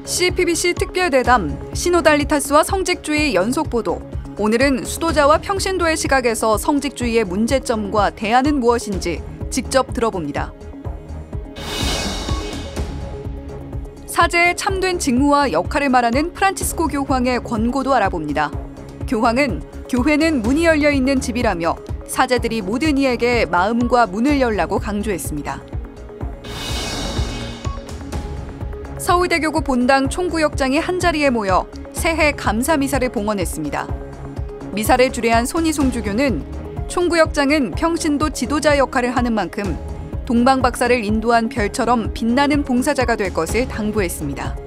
CPBC 특별대담 신호달리타스와 성직주의 연속 보도. 오늘은 수도자와 평신도의 시각에서 성직주의의 문제점과 대안은 무엇인지 직접 들어봅니다. 사제의 참된 직무와 역할을 말하는 프란치스코 교황의 권고도 알아봅니다. 교황은 교회는 문이 열려 있는 집이라며 사제들이 모든 이에게 마음과 문을 열라고 강조했습니다. 서울대교구 본당 총구역장이 한자리에 모여 새해 감사 미사를 봉헌했습니다. 미사를 주례한 손희송 주교는 총구역장은 평신도 지도자 역할을 하는 만큼 동방박사를 인도한 별처럼 빛나는 봉사자가 될 것을 당부했습니다.